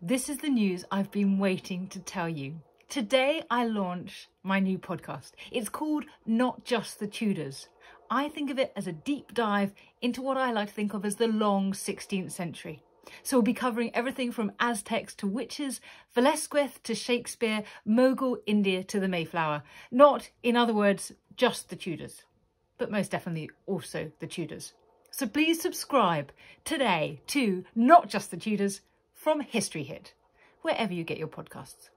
This is the news I've been waiting to tell you. Today I launch my new podcast. It's called Not Just the Tudors. I think of it as a deep dive into what I like to think of as the long 16th century. So we'll be covering everything from Aztecs to witches, Velasquez to Shakespeare, Mughal India to the Mayflower. Not, in other words, just the Tudors, but most definitely also the Tudors. So please subscribe today to Not Just the Tudors from History Hit, wherever you get your podcasts.